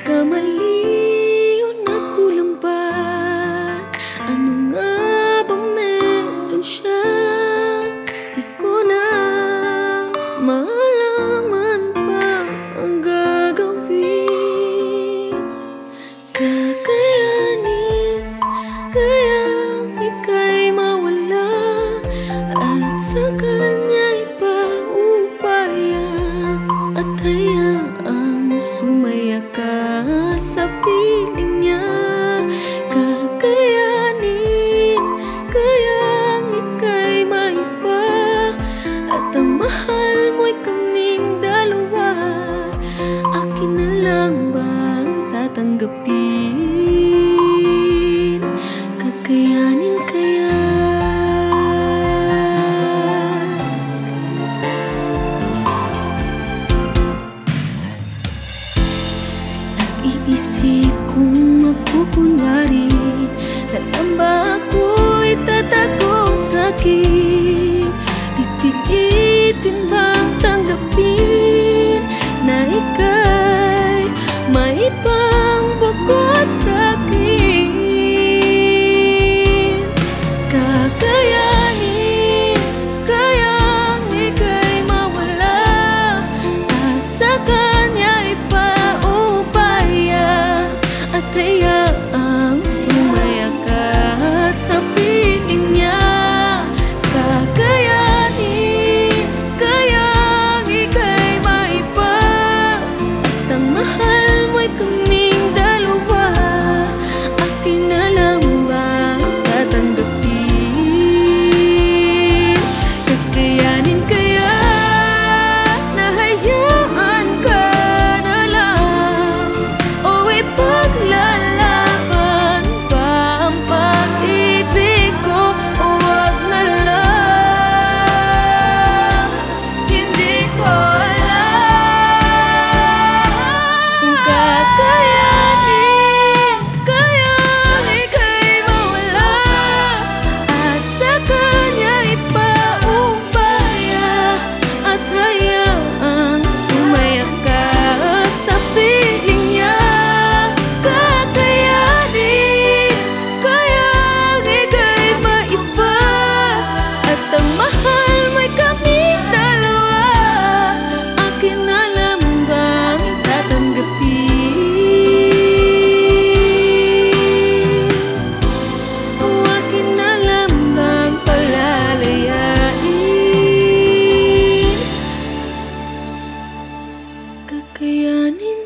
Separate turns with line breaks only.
nagkamali o nagkulang ba? Ano nga ba meron siya? Di ko na malaman pa ang gagawin. Kakayanin kayang ika'y mawala at sa kanya ipaubaya at hayaang sumaya ka sa piling niya. Kakayanin kayang ika'y maiba at ang mahal mo'y kaming dalawa. Akin na lang bang tatanggapin? Kakayanin kaya? Nag-iisip kung magkukunwari na lang ba ako'y tatagong sakit? Pipilitin bang tanggapin na ika'y may ibang bukod sa'kin? Kakayanin kayang ika'y mawala at sa kanya ipaubaya at hayaang sumaya ka sa piling niya. Kakayanin kayang ika'y maiba at ang mahal mo'y kaming dalawa. Akin na lang bang tatanggapin? Kakayanin kaya na hayaan ka na lang o ipaglalaban pa ang pag-ibig ko? O wag na lang, hindi ko alam. Kung kakayanin kayang ika'y mawala at sa kanya ipaubaya at hayaang sumaya ka sa piling niya. Kakayanin kayang ika'y maiba at ang mahal mo'y kaming dalawa. Akin na lang bang tatanggapin? O akin na lang bang palalayain? Kakayanin